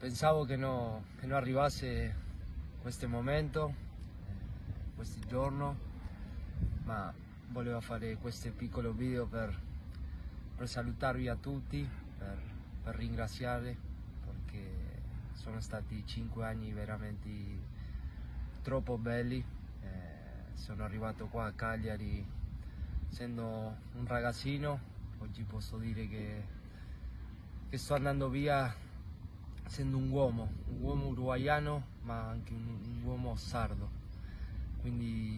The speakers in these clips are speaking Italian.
Pensavo che non arrivasse questo momento, questo giorno, ma volevo fare questo piccolo video per salutarvi a tutti, per ringraziare, perché sono stati 5 anni veramente troppo belli. Sono arrivato qua a Cagliari essendo un ragazzino, oggi posso dire che sto andando via essendo un uomo uruguaiano, ma anche un uomo sardo, quindi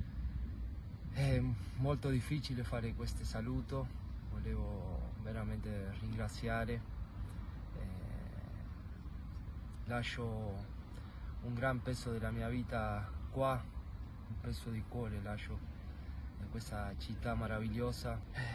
è molto difficile fare questo saluto. Volevo veramente ringraziare, lascio un gran pezzo della mia vita qua, un pezzo di cuore lascio in questa città meravigliosa.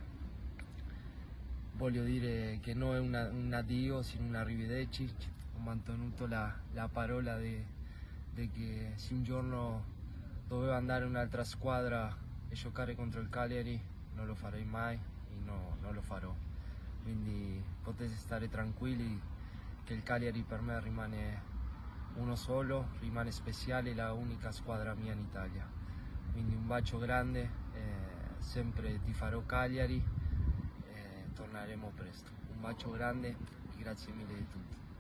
Voglio dire che non è un addio, sino un arrivederci. Ho mantenuto la parola di che se un giorno dovevo andare in un'altra squadra e giocare contro il Cagliari non lo farei mai e non lo farò. Quindi potete stare tranquilli che il Cagliari per me rimane uno solo, rimane speciale, la unica squadra mia in Italia. Quindi un bacio grande, sempre ti farò Cagliari. Torneremo presto. Un bacio grande e grazie mille di tutto.